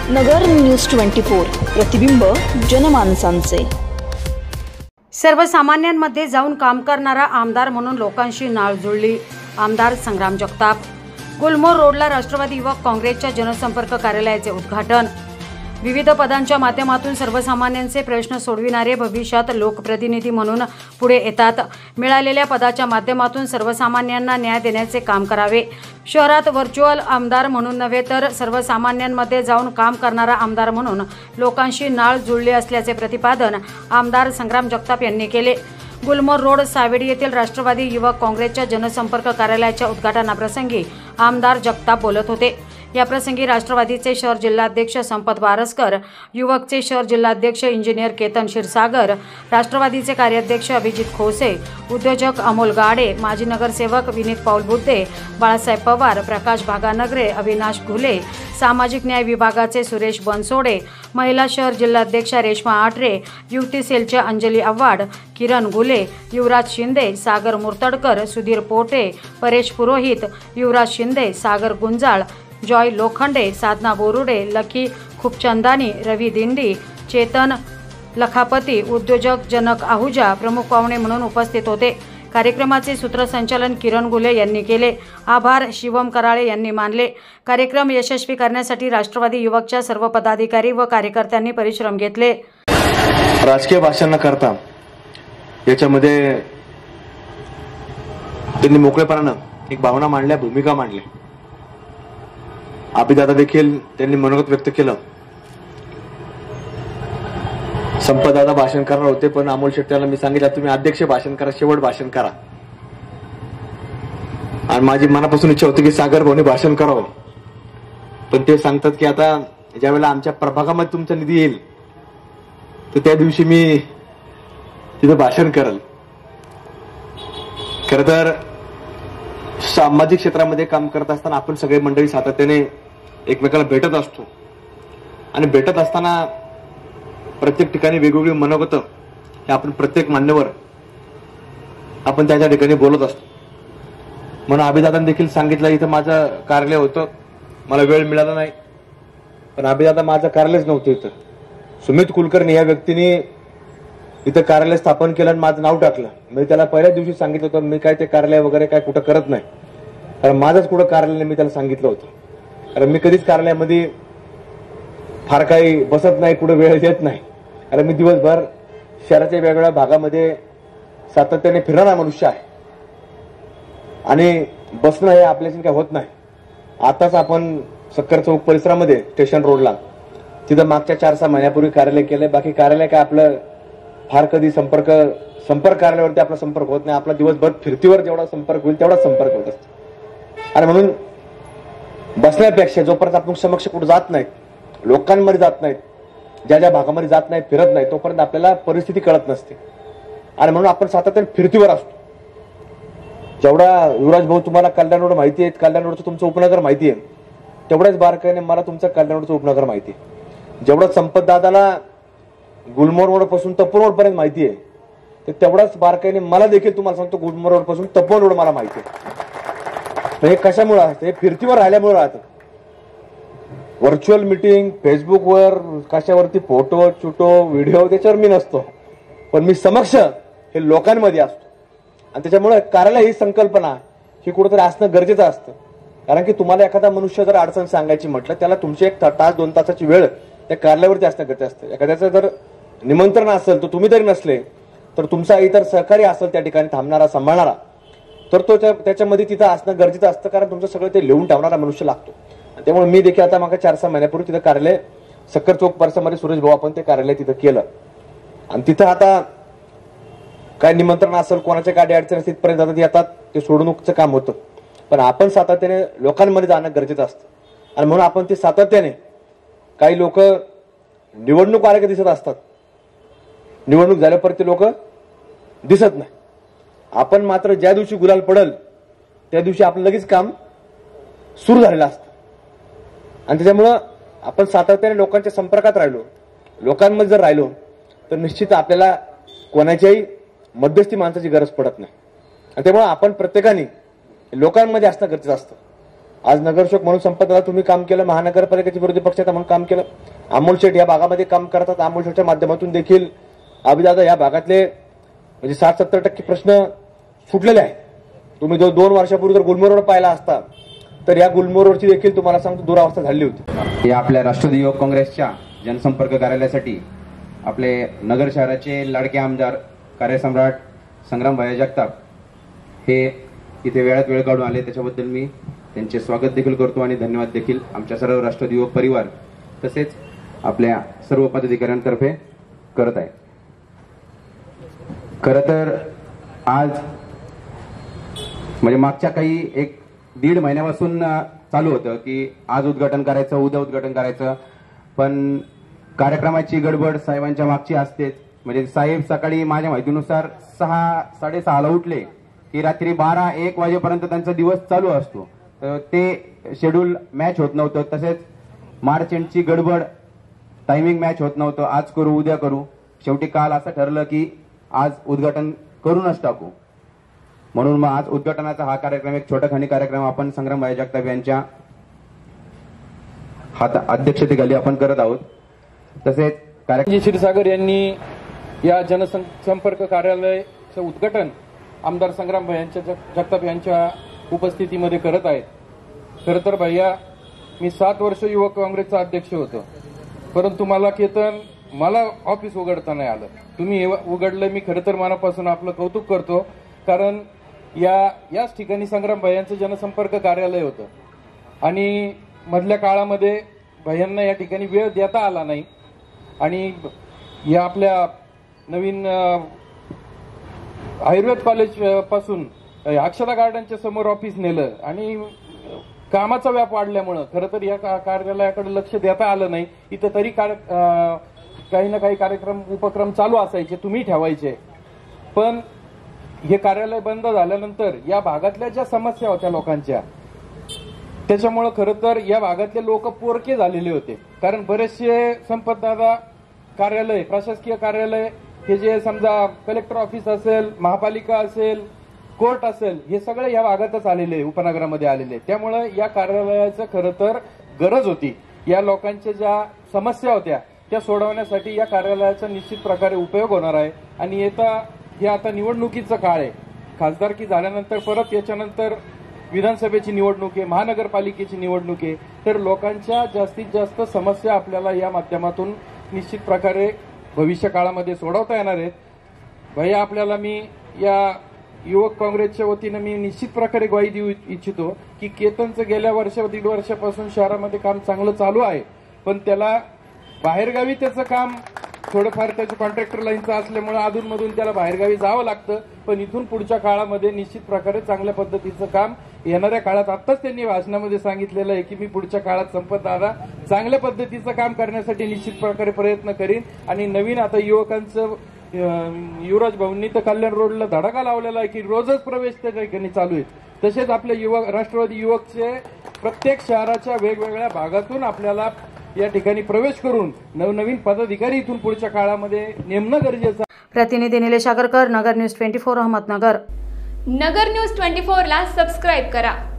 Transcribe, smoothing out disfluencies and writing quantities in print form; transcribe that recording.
नगर news 24 प्रतिबिंब जनमानसांचे। सर्वसामान्यांमध्ये जाऊन काम करणारा आमदार म्हणून लोकांशी नाळ जुळली। आमदार संग्राम जगताप। गुलमोहर रोडला राष्ट्रवादी युवक काँग्रेसच्या जनसंपर्क कार्यालयाचे उद्घाटन। विविध पदांच्या माध्यमातून सर्वसामान्यांचे प्रश्न सोडविणारे भविष्यात लोकप्रतिनिधी म्हणून पुढे येतात। मिळालेल्या पदाच्या माध्यमातून सर्वसामान्यांना न्याय देण्याचे काम करावे। शहरात व्हर्च्युअल आमदार म्हणून नव्हे तर सर्वसामान्यांमध्ये जाऊन काम करणारा आमदार म्हणून लोकांशी नाळ जुळली असल्याचे प्रतिपादन आमदार संग्राम जगताप यांनी केले। गुलमोहर रोड सावेडी येथील राष्ट्रवादी युवक काँग्रेसच्या जनसंपर्क कार्यालयाच्या उद्घाटनाप्रसंगी आमदार जगताप बोलत होते। याप्रसंगी राष्ट्रवादीचे शहर जिल्हाध्यक्ष संपत वारसकर, युवकचे शहर जिल्हाध्यक्ष इंजिनियर केतन क्षीरसागर, राष्ट्रवादीचे कार्याध्यक्ष अभिजित खोसे, उद्योजक अमोल गाडे, माजी नगरसेवक विनीत पाऊल बुद्धे, बाळासाहेब पवार, प्रकाश भागानगरे, अविनाश घुले, सामाजिक न्याय विभागाचे सुरेश बनसोडे, महिला शहर जिल्हाध्यक्षा रेश्मा आठरे, युवती सेलचे अंजली आव्हाड, किरण घुले, युवराज शिंदे, सागर मुर्तडकर, सुधीर पोटे, परेश पुरोहित, युवराज शिंदे, सागर गुंजाळ, जॉय लोखंडे, साधना बोरुडे, लकी खुपचंदानी, रवी दिंडी, चेतन लखापती, उद्योजक जनक आहुजा प्रमुख पाहुणे म्हणून उपस्थित होते। कार्यक्रमाचे सूत्रसंचालन किरण घुले यांनी केले। आभार शिवम कराळे यांनी मानले। कार्यक्रम यशस्वी करण्यासाठी राष्ट्रवादी युवकच्या सर्व पदाधिकारी व कार्यकर्त्यांनी परिश्रम घेतले। राजकीय भाषण न करता याच्यामध्ये त्यांनी मोकळेपणानं एक भावना मांडल्या, भूमिका मांडली। अभिदादा देखील त्यांनी मनोगत व्यक्त केलं। संपतदादा भाषण करणार होते, पण अमोल शेट्टीला मी सांगितलं तुम्ही अध्यक्ष भाषण करा, शेवट भाषण करा। आणि माझी मनापासून इच्छा होती की सागर भाऊनी भाषण करावं, पण ते सांगतात की आता ज्यावेळेला आमच्या प्रभागामध्ये तुमचा निधी येईल तर त्या दिवशी मी तिथं भाषण करेल। खरं तर सामाजिक क्षेत्रामध्ये काम करत असताना आपण सगळे मंडळी सातत्याने एकमेकाला भेटत असतो आणि भेटत असताना प्रत्येक ठिकाणी वेगवेगळी मनोगत हे आपण प्रत्येक मान्यवर आपण त्याच्या ठिकाणी बोलत असतो। म्हणून अभिदादांनी देखील सांगितलं इथं माझं कार्यालय होतं, मला वेळ मिळाला नाही, पण अभिदादा माझं कार्यालयच नव्हतं इथं। सुमित कुलकर्णी या व्यक्तीने इथं कार्यालय स्थापन केलं आणि माझं नाव टाकलं। मी त्याला पहिल्याच दिवशी सांगितलं होतं मी काय ते कार्यालय वगैरे काय कुठं करत नाही, कारण माझंच कुठं कार्यालय मी त्याला सांगितलं होतं। कारण मी कधीच कार्यालयामध्ये फार काही बसत नाही, कुठं वेळ देत नाही, कारण मी दिवसभर शहराच्या वेगवेगळ्या भागामध्ये सातत्याने फिरणारा मनुष्य आहे आणि बसणं हे आपल्याशी काही होत नाही। आताच आपण सक्कर चौक परिसरामध्ये स्टेशन रोडला तिथं मागच्या 4-6 महिन्यापूर्वी कार्यालय केलंय। बाकी कार्यालय काय आपलं फार कधी संपर्क कार्यालयावरती आपला संपर्क होत नाही। आपला दिवसभर फिरतीवर जेवढा संपर्क होईल तेवढा संपर्क होत असतो। आणि म्हणून बसण्यापेक्षा जोपर्यंत आपण समक्ष कुठे जात नाहीत, लोकांमध्ये जात नाहीत, ज्या ज्या भागामध्ये जात नाहीत, फिरत नाही, तोपर्यंत आपल्याला परिस्थिती कळत नसते। आणि म्हणून आपण सातत्याने फिरतीवर असतो। जेवढा युवराज भाऊ तुम्हाला कल्याण रोड माहिती आहे, कल्याण रोडचं तुमचं उपनगर माहिती आहे, तेवढ्याच बारकाईने मला तुमचं कल्याण रोडचं उपनगर माहिती आहे। जेवढं संपत दादाला गुलमोहर रोड पासून तपोवन रोड पर्यंत माहिती आहे, तर तेवढाच बारकाईने मला देखील तुम्हाला सांगतो गुलमोहर रोड पासून तपोवन रोड मला माहिती आहे। हे कशामुळे असतं? हे फिरतीवर राहिल्यामुळे राहतं। व्हर्च्युअल मीटिंग, फेसबुकवर कशावरती फोटो चुटो व्हिडिओ त्याच्यावर मी नसतो, पण मी समक्ष हे लोकांमध्ये असतो। आणि त्याच्यामुळे कार्यालय ही संकल्पना ही कुठेतरी असणं गरजेचं असतं। कारण की तुम्हाला एखादा मनुष्य जर अडचण सांगायची म्हटलं त्याला तुमची 1 तास 2 तासाची वेळ त्या कार्यालयावरती असणं गरजेचं असतं। एखाद्याचं जर निमंत्रण असेल तर तुम्ही तरी नसले तर तुमचा इतर सहकारी असेल त्या ठिकाणी थांबणारा सांभाळणारा, तर तो त्याच्यामध्ये तिथं असणं गरजेचं असतं, कारण तुमचं सगळं ते लिहून ठेवणारा मनुष्य लागतो। त्यामुळे मी देखील आता मागे 4-6 महिन्यापूर्वी तिथं कार्यालय सक्कर चौक परिसरामध्ये सुरेश भाऊ आपण ते कार्यालय तिथं केलं। आणि तिथं आता काय निमंत्रण असेल, कोणाच्या गाडी अडचण असतील तिथपर्यंत जातात, येतात, ते सोडवणूकचं काम होतं, पण आपण सातत्याने लोकांमध्ये जाणं गरजेचं असतं। आणि म्हणून आपण ते सातत्याने, काही लोक निवडणूक आले की दिसत असतात, निवडणूक झाल्यापर्यंत ते लोक दिसत नाही। आपण मात्र ज्या दिवशी गुलाल पडल त्या दिवशी आपलं लगेच काम सुरू झालेलं असतं। आणि त्याच्यामुळं आपण सातत्याने लोकांच्या संपर्कात राहिलो, लोकांमध्ये जर राहिलो तर निश्चित आपल्याला कोणाच्याही मध्यस्थी माणसाची गरज पडत नाही। आणि त्यामुळे आपण प्रत्येकाने लोकांमध्ये असणं गरजेचं असतं। आज नगरसेवक म्हणून संपतला तुम्ही काम केलं, महानगरपालिकेचे विरोधी पक्षाचा म्हणून काम केलं. अमोल शेठ या भागामध्ये काम करतात. अमोल शेठच्या माध्यमातून देखील अभिदादा या भागातले म्हणजे 60-70% प्रश्न सुटलेले आहेत. तुम्ही जो 2 वर्षापूर्वी जर गुलमोहर रोड पाहिला असता तर या गुलमोहर रोडची देखील तुम्हाला सांगतो दुरावस्था झाली होती. या आपल्या राष्ट्रवादी युवक काँग्रेसच्या जनसंपर्क कार्यालयासाठी आपले नगर शहराचे लाडके आमदार कार्यसम्राट संग्राम भाई जगताप हे इथे वेळात वेळ काढून आले. त्याच्याबद्दल मी त्यांचे स्वागत देखील करतो आणि धन्यवाद देखील आमच्या सर्व राष्ट्रवादी युवक परिवार तसेच आपल्या सर्व पदाधिकाऱ्यांतर्फे करत आहे. खरं तर आज म्हणजे मागच्या काही 1-1.5 महिन्यापासून चालू होतं की आज उद्घाटन करायचं, उद्या उद्घाटन करायचं, पण कार्यक्रमाची गडबड साहेबांच्या मागची असतेच. म्हणजे साहेब सकाळी माझ्या माहितीनुसार 6-6:30ला उठले की रात्री 12-1 वाजेपर्यंत त्यांचा दिवस चालू असतो. तर ते शेड्यूल मॅच होत नव्हतं. तसेच मार्च एंडची गडबड, टायमिंग मॅच होत नव्हतं. आज करू उद्या करू, शेवटी काल असं ठरलं की आज उद्घाटन करूनच टाकू. म्हणून मग आज उद्घाटनाचा हा कार्यक्रम, एक छोटाखानी कार्यक्रम आपण संग्राम भाई जगताप यांच्या अध्यक्षतेखाली आपण करत आहोत. तसेच कार्यक्रम क्षीरसागर यांनी या जनसंपर्क कार्यालयाचं उद्घाटन आमदार संग्राम भाई जगताप यांच्या उपस्थितीमध्ये करत आहेत. खरं तर भैया, मी 7 वर्ष युवक काँग्रेसचा अध्यक्ष होतो, परंतु मला ऑफिस उघडता नाही आलं. तुम्ही उघडलं, मी खरं तर मनापासून आपलं कौतुक करतो. कारण याच ठिकाणी संग्राम भैयांचं जनसंपर्क कार्यालय होतं आणि मधल्या काळामध्ये भैयांना या ठिकाणी वेळ देता आला नाही आणि या आपल्या नवीन आयुर्वेद कॉलेज पासून अक्षता गार्डनच्या समोर ऑफिस नेलं आणि कामाचा व्याप वाढल्यामुळं खरं तर या कार्यालयाकडे लक्ष देता आलं नाही. इथं तरी काही ना काही उपक्रम चालू असायचे, तुम्ही ठेवायचे. पण हे कार्यालय बंद झाल्यानंतर या भागातल्या ज्या समस्या होत्या लोकांच्या, त्याच्यामुळं खरं तर या भागातले लोक पोरके झालेले होते. कारण बरेचसे संपतदादा कार्यालय, प्रशासकीय कार्यालय हे जे समजा कलेक्टर ऑफिस असेल, महापालिका असेल, कोर्ट असेल, हे सगळे या भागातच आलेले, उपनगरामध्ये आलेले. त्यामुळं या कार्यालयाचं खरं तर गरज होती. या लोकांच्या ज्या समस्या होत्या त्या सोडवण्यासाठी या कार्यालयाचा निश्चित प्रकारे उपयोग होणार आहे. आणि हे आता निवडणुकीचं काळ आहे. खासदारकी झाल्यानंतर परत याच्यानंतर विधानसभेची निवडणूक आहे, महानगरपालिकेची निवडणूक आहे. तर लोकांच्या जास्तीत जास्त समस्या आपल्याला या माध्यमातून निश्चित प्रकारे भविष्य काळामध्ये सोडवता येणार आहेत. भैया, आपल्याला मी या युवक काँग्रेसच्या वतीनं मी निश्चित प्रकारे ग्वाही देऊ इच्छितो की केतनचं गेल्या 1-1.5 वर्षापासून शहरामध्ये काम चांगलं चालू आहे, पण त्याला बाहेरगावी त्याचं काम थोडंफार त्याचं कॉन्ट्रॅक्टर लाईनचं असल्यामुळे अधूनमधून त्याला बाहेरगावी जावं लागतं. पण इथून पुढच्या काळामध्ये निश्चित प्रकारे चांगल्या पद्धतीचं काम येणाऱ्या काळात, आत्ताच त्यांनी भाषणामध्ये सांगितलेलं आहे की मी पुढच्या काळात संपतदादा चांगल्या पद्धतीचं काम करण्यासाठी निश्चित प्रकारे प्रयत्न करीन. आणि नवीन आता युवकांचं युवराज भाऊंनी तर कल्याण रोडला धडाका लावलेला आहे की रोजच प्रवेश त्या ठिकाणी चालू आहे. तसेच आपले युवक, राष्ट्रवादी युवकचे प्रत्येक शहराच्या वेगवेगळ्या भागातून आपल्याला या ठिकाणी प्रवेश करून नवनवीन पदाधिकारी इथून पुढच्या काळामध्ये नेमणं गरजेचं. प्रतिनिधी निलेश आगरकर, नगर न्यूज 24, अहमदनगर. नगर न्यूज 24 ला सबस्क्राईब करा.